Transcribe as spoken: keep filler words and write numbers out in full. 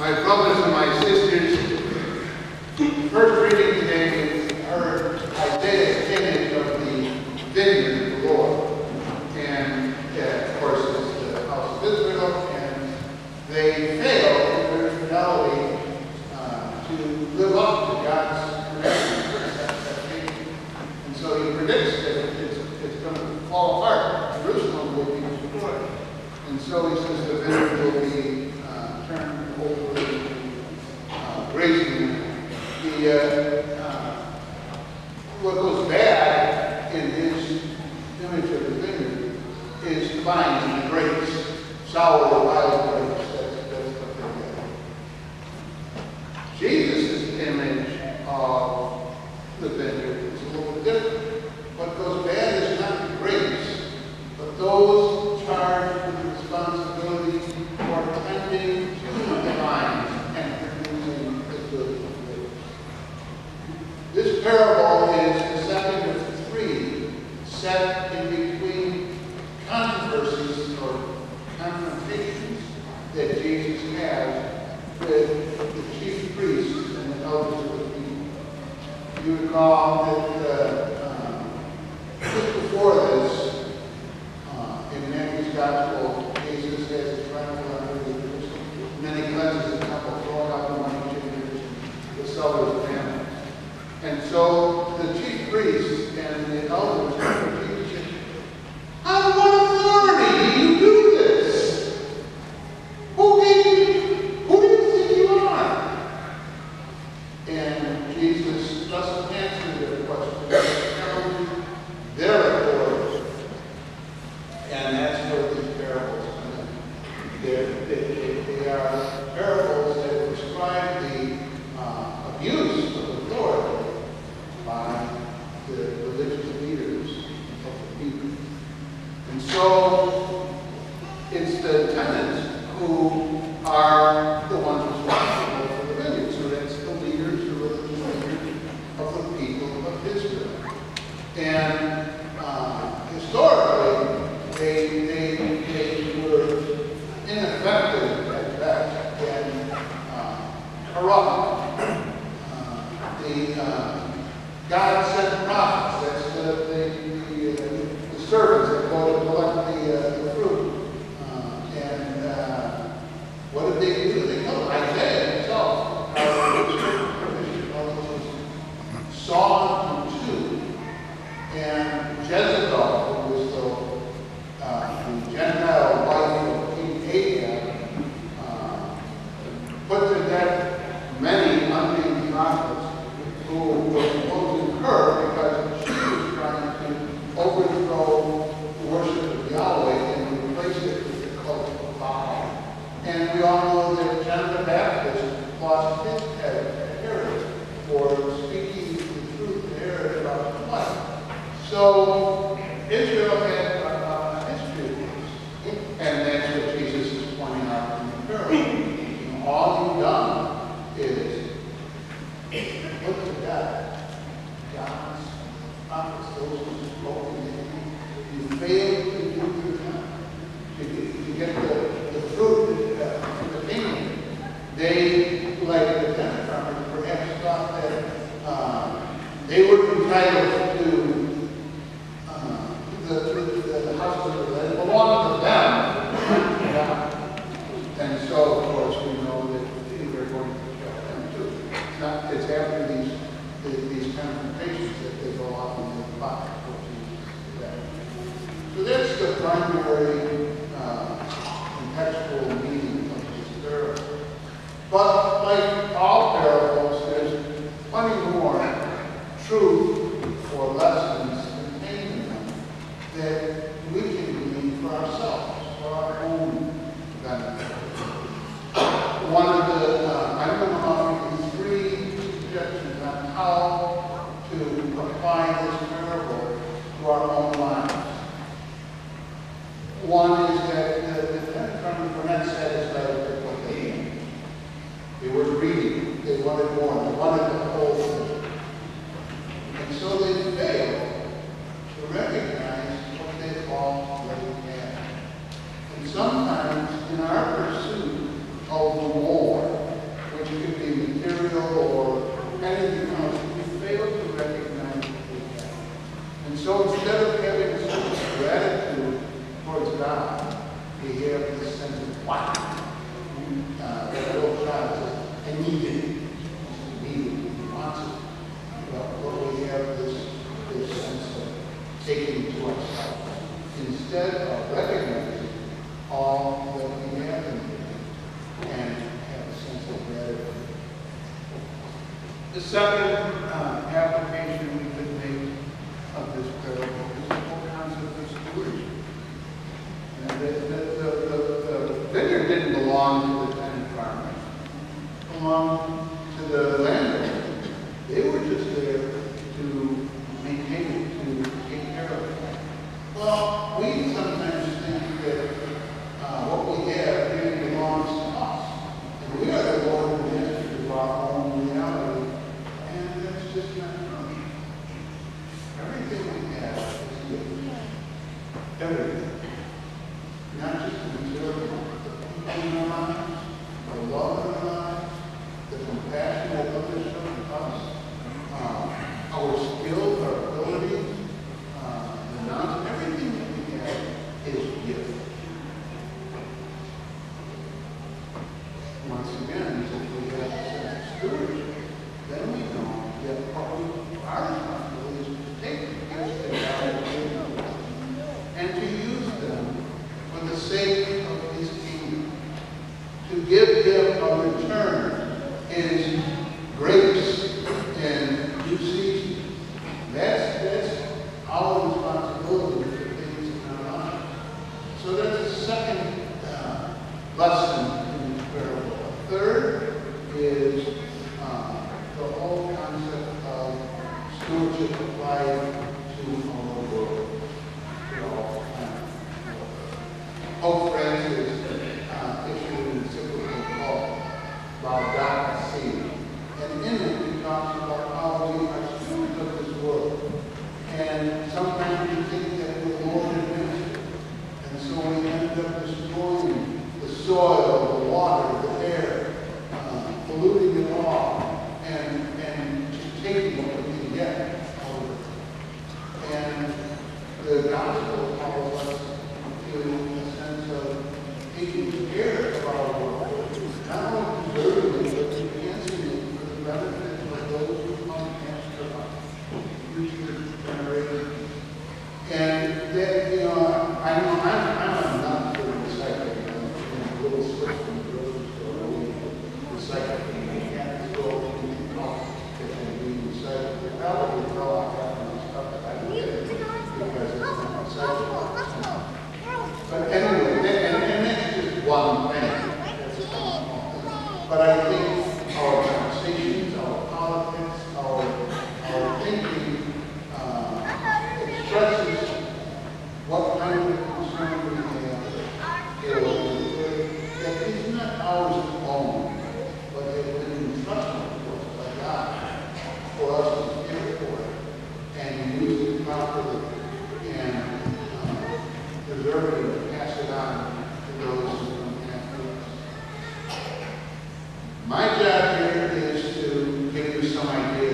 My brothers and my sisters, the first reading today we heard Isaiah's image of the vineyard of the Lord. And uh, of course it's the house of Israel, and they failed in their fidelity uh, to live up to God's commandments. And so he predicts that it's, it's going to fall apart. Jerusalem will be destroyed. And so he says the vineyard will be uh, turned over to uh, grazing. The, uh, uh, what goes bad in his image of the vineyard is the vines and the grapes, sour or wild grapes. That's, that's what they get. Jesus' image of the vineyard is a little bit different. What goes bad is not the grapes, but those charged with the responsibility for tending to the vines and producing the good grapes. This parable is the second of three set in between controversies or confrontations that Jesus has with the chief priests and the elders of the people. You recall that uh, uh, just before this, uh, in Matthew's Gospel, Jesus has his triumphal entry into Jerusalem, and then he cleanses the temple, throwing out the money changers, the sellers of mammon. And so the chief priests and the elders of Jesus said, "On what authority do you do this? Who gave you? Who do you think you are?" And Jesus doesn't answer their question. He tells you their authority. And that's where these parables come in. They're, they, they are parables that describe the uh, abuse of authority by the religious leaders of the people. And so it's the tenants who are the ones responsible for the vineyard. So that's the leaders, the religious leaders of the people of Israel. And uh, historically, they, they, they were ineffective at best and uh, corrupt. Uh, the uh, God sent prophets, that's the, the, the, uh, the servants that go to collect the, uh, the fruit. Uh, and uh, what did they do? They killed Isaiah himself. Saw him too. And Jezebel, who was the, uh, the Gentile wife of King Ahab, uh, put to death many unnamed prophets who were opposing her because she was trying to overthrow the worship of Yahweh and replace it with the cult of Baal. And we all know that John the Baptist lost his head at Herod for speaking the truth to Herod about his life. So Israel had a history of this. And that's what Jesus is pointing out in the parable. You know, all you've done is look to God. God's prophets, those who spoke in his name. You failed to do your job. To get, to get the, the fruit uh, from the kingdom. They, like the tenant farmers, perhaps thought that uh, they were entitled to uh, the, the, the house of the land belonged to them. Yeah. And so, of course, we know that they're going to kill them too. It's, not, it's after these, the, these confrontations that they go off in the pocket. So that's the primary uh, contextual meaning of this parable. But like all parables, there's plenty more truth or lessons contained in them that we can glean for ourselves, for our own benefit. One of the, uh, I'm going to offer you three suggestions on how to apply this parable to our own lives. One is that the, the tenant farmers were not satisfied with what they had. They were greedy. They wanted more. They wanted the whole thing. And so they failed to recognize what they already had. And sometimes in our pursuit of the more, child, we have this sense of wow. Uh, that little child says, I need it. He needs it. He wants it. But what we have is this sense of taking to ourselves instead of recognizing all that we have in here and have a sense of gratitude. The second uh, application we could make of this parable is the whole concept of stewardship. And the, the, the, the, the vineyard didn't belong to the tenant farmers, it belonged to the landlord. They were just there to maintain it, to take care of it. Well, we sometimes think that uh, what we have really belongs to us. And we are the Lord and masters of our own reality. And that's just not true. Everything we have is given. Everything. Not just the material, the people in our lives, the love in our lives, the compassion that others show to us, uh, our skills, our abilities, uh, the knowledge, everything that we have is given. Once again, if we have a sense of stewardship, then we know that part of our responsibility is to take the gifts that God has given us and to use them for the sake of His kingdom, to give Him a return, His grace in due season. That's, that's our responsibility for things in our lives. So that's the second uh, lesson in this parable. A third is uh, the whole concept of stewardship applied to our world, to our planet. Pope Francis uh, issued an encyclical called Laudato Si, and in it he talks about how we are stewards of this world. And sometimes we think that we're Lord and Master, and so we end up destroying the soil, the water, the air, uh, polluting it all, and, and taking what we can get out of it. And the gospel calls us to a sense of taking care of our world, not only preserving it, but enhancing it for the benefit of those who come after us, future generations. And that, you know, I know I'm, I'm a nut for recycling. I'm a little slip from the grocery store, we recycling. We can't go anything else that can be recycled. We probably throw out that kind of stuff that I don't get it because it's not recyclable. But anyway, that, and, and that's just one thing. That's a small thing. But I think our conversations, our politics, our, our thinking uh, expresses what kind of concern we have that is not ours to own, but it has been entrusted to us by God for us to care for it and use it properly and uh, preserve it and pass it on to those who come after us. My job here is to give you some ideas